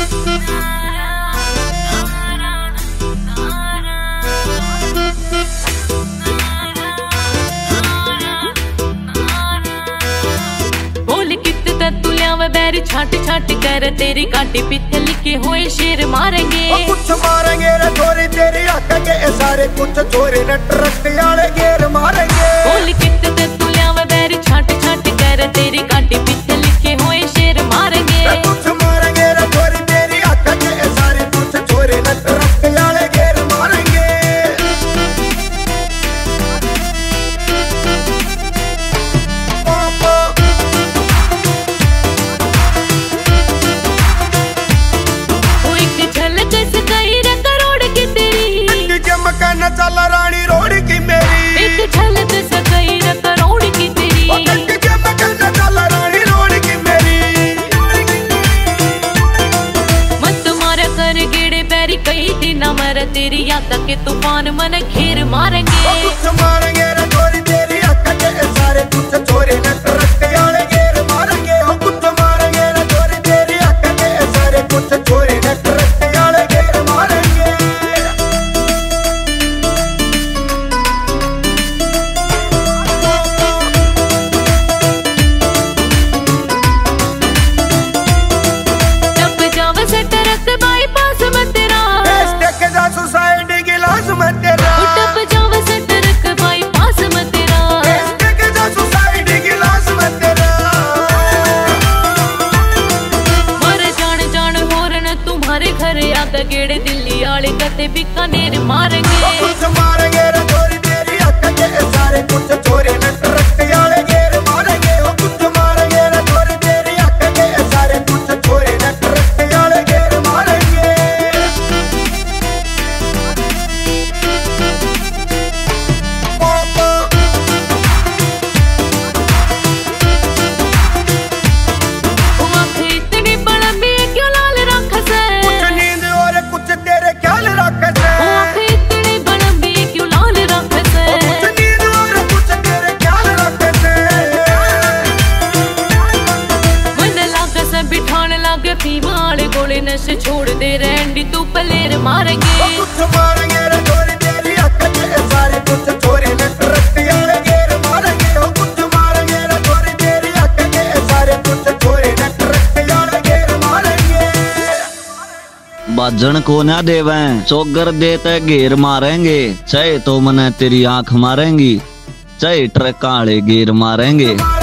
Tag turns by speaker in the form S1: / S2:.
S1: बैरी छाट छाट कर तेरी काटी पीछे लिखे हुए शेर मारेंगे।
S2: कुछ मारेंगे रे छोरी तेरी आका के सारे कुछ छोरे न ट्रक वाले घेर मारेंगे।
S1: बोल कितने तुलिया में बैरी छाट छाट कर तेरी काटी पीछे लिखे हुए शेर मारेंगे।
S2: कुछ मारेंगे रे छोरी तेरी आका के सारे कुछ छोरे न ट्रक वाले घेर मारेंगे। चल रानी रोड की मेरी
S1: एक झलक सगाई रे करोड़ की तेरी।
S2: चल रानी रोड की मेरी
S1: मत मारा कर गेड़े पैरी कई दिन मर तेरी याद के तूफान मन घेर मारेंगे।
S2: कुछ मारेंगे रे छोरी तेरी आका के सारे कुछ छोरे न ट्रक वाले घेर मारेंगे। कुछ मारेंगे रे छोरी तेरी आका के सारे कुछ छोरे न ट्रक वाले घेर मारेंगे।
S1: गेड़े दिल्ली वाले कते बीकानेर मारेंगे।
S2: कुछ मारेंगे रे छोरी तेरी आका के सारे कुछ छोरे न ट्रक वाले घेर मारेंगे। कुछ मारेंगे रे छोरी तेरी आका के सारे कुछ छोरे न ट्रक वाले घेर मारेंगे।
S1: इतनी बड़ी क्यों लाल रख से
S2: कुछ नींद और कुछ तेरे ख्याल रख से।
S1: इतनी बड़ी क्यों लाल रख से
S2: कुछ नींद और कुछ तेरे ख्याल रख से।
S1: मन लाग से बिठाने लागे पीवाले गोले नशे छोड़ दे रैंडी तू पलेर मारेंगे।
S2: कुछ मारेंगे रे छोरी तेरी आका के सारे कुछ छोरे न ट्रक वाले घेर मारेंगे। कुछ मारेंगे रे छोरी तेरी आका के सारे कुछ छोरे न ट्रक वाले घेर मारेंगे।
S3: बाजन को ना देवें चौगर देते घेर मारेंगे। चाहे तो मने तेरी आंख मारेंगी चाहे ट्रक वाले घेर मारेंगे।